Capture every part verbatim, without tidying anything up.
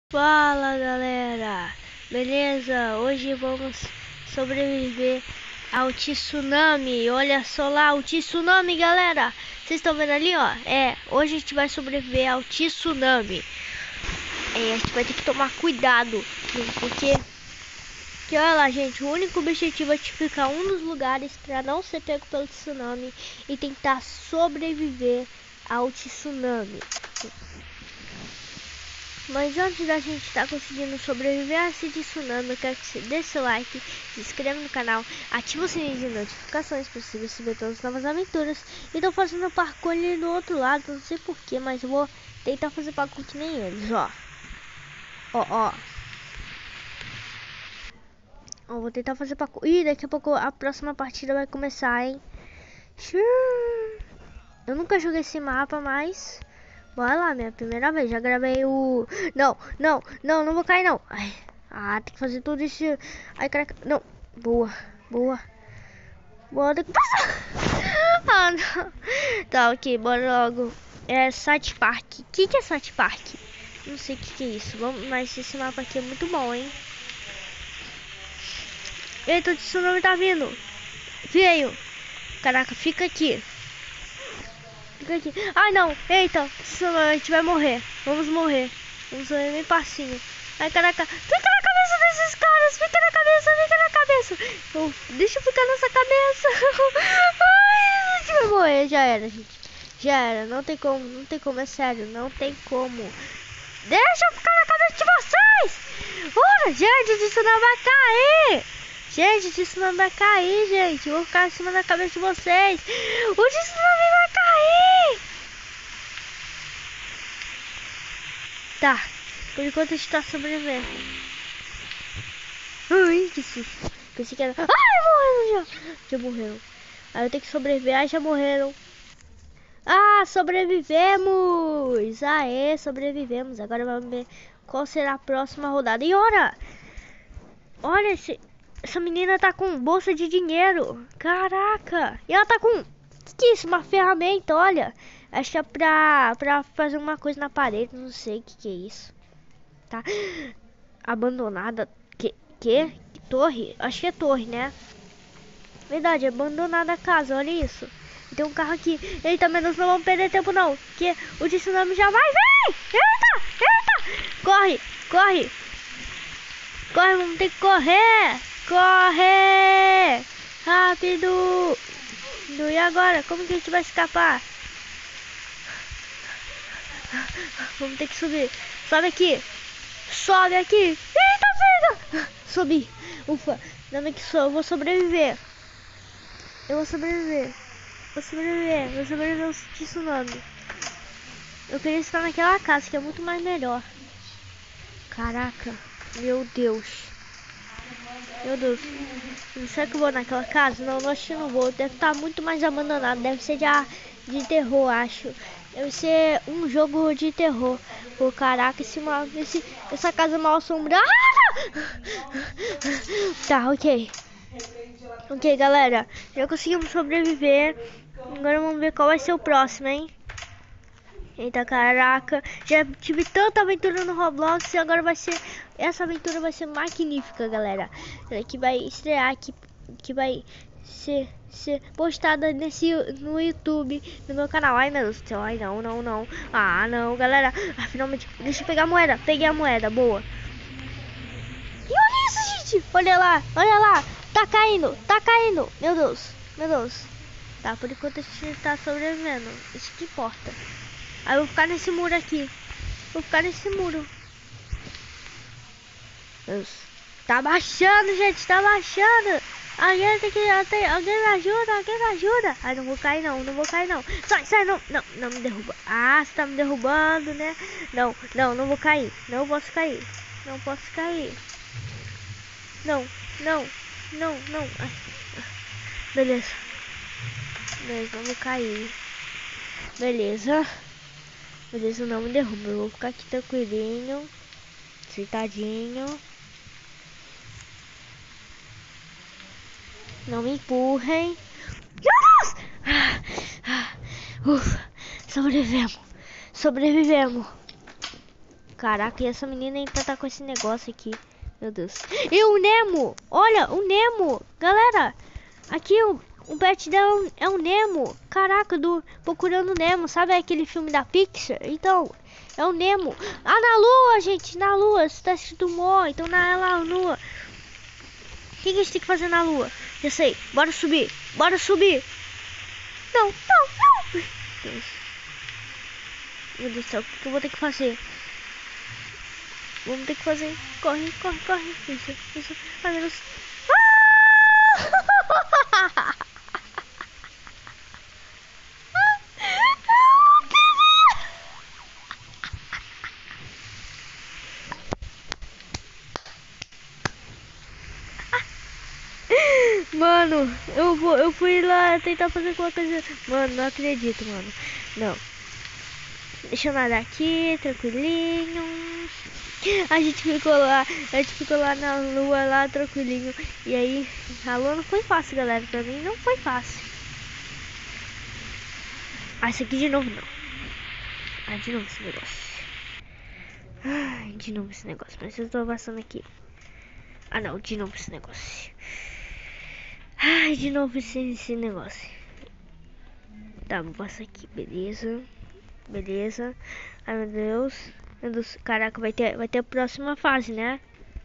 Fala galera, beleza? Hoje vamos sobreviver ao tsunami. Olha só lá o tsunami, galera. Vocês estão vendo ali, ó? É, hoje a gente vai sobreviver ao tsunami. É, a gente vai ter que tomar cuidado, porque, porque olha lá, gente, o único objetivo é ficar um dos lugares para não ser pego pelo tsunami e tentar sobreviver ao tsunami. Mas antes da gente estar tá conseguindo sobreviver a esse tsunami, eu quero que você dê seu like, se inscreva no canal, ative o sininho de notificações para você receber todas as novas aventuras. E tô fazendo parkour ali do outro lado, não sei porquê, mas eu vou tentar fazer parkour que nem eles, ó. Ó, ó. Ó, vou tentar fazer parkour. Ih, daqui a pouco a próxima partida vai começar, hein. Eu nunca joguei esse mapa, mas... Bora lá, minha primeira vez, já gravei o... Não, não, não, não vou cair não. Ai. Ah, tem que fazer tudo isso. Ai, caraca, não. Boa, boa. Boa, tem que passar. Ah, não. Tá, ok, bora logo. É Site Park. O que que é Site Park? Não sei o que que é isso. Vamos... Mas esse mapa aqui é muito bom, hein. Eita, o tsunami tá vindo. Veio. Caraca, fica aqui. Aqui. Ai não, eita, a gente vai morrer. Vamos morrer. Vamos morrer bem passinho. Ai caraca, fica na cabeça desses caras. Fica na cabeça, fica na cabeça. Oh, deixa eu ficar nessa cabeça. Ai, a gente vai morrer. Já era, gente. Já era, não tem como, não tem como, é sério. Não tem como. Deixa eu ficar na cabeça de vocês. Ora, gente, isso não vai cair. Gente, isso não vai cair, gente. Eu vou ficar em cima da cabeça de vocês. O tsunami vai cair. Tá. Por enquanto a gente tá sobrevivendo. Ai, que susto. Pensei que era... Ai, morreram já. Já morreram. Aí eu tenho que sobreviver. Ai, já morreram. Ah, sobrevivemos. Aê, sobrevivemos. Agora vamos ver qual será a próxima rodada. E ora. Olha esse... Essa menina tá com bolsa de dinheiro. Caraca. E ela tá com... Que que é isso? Uma ferramenta, olha. Acho que é pra, pra fazer uma coisa na parede. Não sei o que que é isso. Tá. Abandonada. Que? Que? Torre? Acho que é torre, né? Verdade, abandonada a casa. Olha isso. Tem um carro aqui. Eita, menos não vamos perder tempo não. Que o tsunami já vai. Vem! Eita! Eita! Corre! Corre! Corre, vamos ter que correr! Corre! Rápido! E agora? Como que a gente vai escapar? Vamos ter que subir. Sobe aqui. Sobe aqui. Eita, pega! Subi. Ufa. Ainda bem que sou. Eu vou sobreviver. Eu vou sobreviver. Vou sobreviver. Vou sobreviver ao tsunami. Eu queria estar naquela casa que é muito mais melhor. Caraca. Meu Deus. Meu Deus. Será que eu vou naquela casa? Não, não, acho que não vou. Deve estar muito mais abandonado. Deve ser de, de terror, acho. Deve ser um jogo de terror. Pô, caraca, esse, esse, essa casa mal assombrada. Tá, ok. Ok, galera. Já conseguimos sobreviver. Agora vamos ver qual vai ser o próximo, hein? Eita, caraca. Já tive tanta aventura no Roblox e agora vai ser... Essa aventura vai ser magnífica, galera. Que vai estrear aqui, que vai ser, ser postada nesse, no YouTube, no meu canal. Ai, meu Deus do céu. Ai, não, não, não. Ah, não, galera. Ah, finalmente. Deixa eu pegar a moeda. Peguei a moeda, boa. E olha isso, gente. Olha lá, olha lá. Tá caindo, tá caindo. Meu Deus, meu Deus. Tá, por enquanto a gente tá sobrevivendo. Isso que importa. Aí eu vou ficar nesse muro aqui. Vou ficar nesse muro. Deus. Tá baixando, gente. Tá baixando. Alguém tem que... Tem, alguém me ajuda. Alguém me ajuda. Ai, não vou cair não. Não vou cair não. Sai, sai. Não, não, não me derruba. Ah, você tá me derrubando, né? Não, não, não vou cair. Não posso cair. Não posso cair. Não, não, não, não. Ai. Beleza. Beleza, não vou cair. Beleza. Beleza, não me derruba. Eu vou ficar aqui tranquilinho. Sentadinho. Não me empurrem. Meu Deus! Ah, ah, ufa, sobrevivemos. Sobrevivemos. Caraca, e essa menina ainda tá com esse negócio aqui. Meu Deus. E o Nemo! Olha, o Nemo! Galera, aqui o, o pet dela é um Nemo. Caraca, do Procurando Nemo. Sabe aquele filme da Pixar? Então, é o Nemo. Ah, na lua, gente, na lua. Você tá escrito Mo, então na lá, lua. O que, que a gente tem que fazer na lua? Já sei. Bora subir. Bora subir. Não, não, não. Deus. Meu Deus do céu, o que, que eu vou ter que fazer? Vamos ter que fazer. Corre, corre, corre. Isso, isso. Ai, meu Deus. Ah! Mano, eu vou, eu fui lá tentar fazer alguma coisa. Mano, não acredito, mano. Não. Deixa eu nadar aqui, tranquilinho. A gente ficou lá, a gente ficou lá na lua, lá tranquilinho. E aí, a lua não foi fácil, galera. Pra mim não foi fácil. Ah, esse aqui de novo não. Ah, de novo esse negócio. Ai, de novo esse negócio. Mas eu tô passando aqui. Ah, não, de novo esse negócio. Ai, de novo esse, esse negócio. Tá, vou passar aqui, beleza. Beleza. Ai, meu Deus. Meu Deus. Caraca, vai ter, vai ter a próxima fase, né?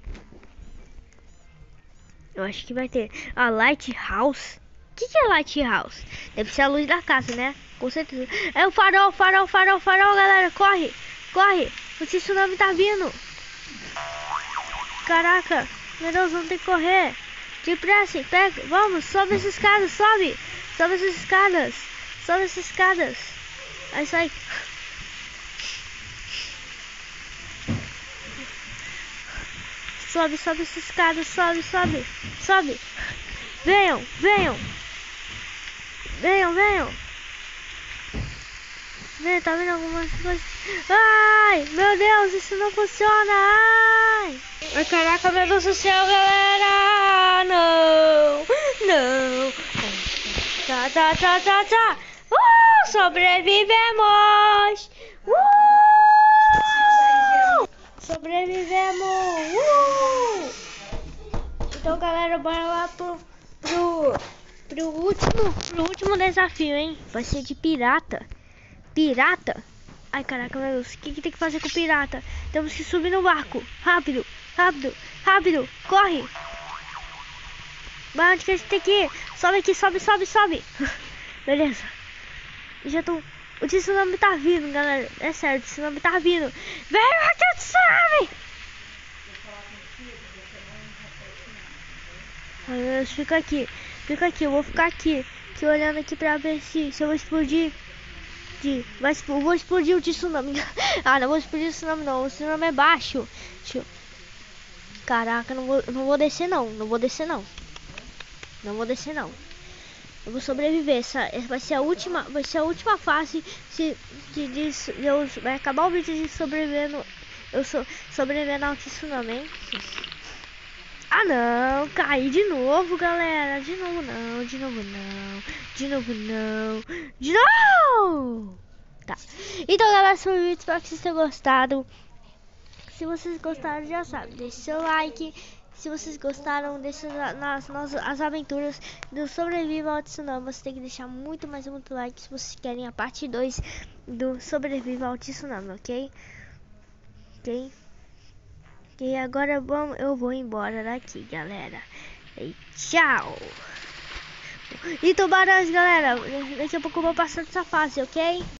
Eu acho que vai ter. A Lighthouse. O que, que é Lighthouse? Deve ser a luz da casa, né? Com certeza. É o farol, farol, farol, farol, galera. Corre, corre. O tsunami tá vindo. Caraca. Meu Deus, vamos ter que correr. Depressa, pega. Vamos, sobe essas escadas, sobe. Sobe essas escadas. Sobe essas escadas. Aí sai. Sobe, sobe essas escadas, sobe, sobe, sobe. Venham, venham. Venham, venham. Vem, tá vendo algumas coisas? Ai, meu Deus, isso não funciona. Ai, ai caraca, meu Deus do céu, galera. Não, não. Tá, tá, tá, tá, tá. Uh, sobrevivemos. Uh, sobrevivemos. Uh. Então, galera, bora lá pro, pro, pro último, pro último desafio, hein? Vai ser de pirata. Pirata? Ai, caraca, meu Deus. O que, que tem que fazer com o pirata? Temos que subir no barco. Rápido, rápido, rápido. Corre. Mas onde que a gente tem que ir? Sobe aqui, sobe, sobe, sobe. Beleza. Já tô... O tsunami tá vindo, galera. É sério, o tsunami tá vindo. Vem aqui, o tsunami! Ai, meu Deus, fica aqui. Fica aqui, eu vou ficar aqui. Aqui olhando aqui pra ver se, se eu vou explodir. De... Vai, eu vou explodir o tsunami. Ah, não vou explodir o tsunami não. O tsunami é baixo. Deixa eu... Caraca, não vou, não vou descer não. Não vou descer não. Não vou descer não. Eu vou sobreviver. Essa, essa vai ser a última. Vai ser a última fase. Se, de, de, de, eu, vai acabar o vídeo de sobrevivendo. Eu sou sobrevivendo ao tsunami, hein? Ah não, caí de novo, galera. De novo não, de novo não. De novo não. De novo! Tá. Então, galera, esse foi o vídeo. Espero que vocês tenham gostado. Se vocês gostaram, já sabe, deixe seu like. Se vocês gostaram dessas nas nossas as aventuras do Sobreviva ao Tsunami, você tem que deixar muito, mais muito like se vocês querem a parte dois do Sobreviva ao Tsunami, ok? Ok? E agora vamos, eu vou embora daqui, galera. E tchau! E tubarões, galera, daqui a pouco eu vou passar dessa fase, ok?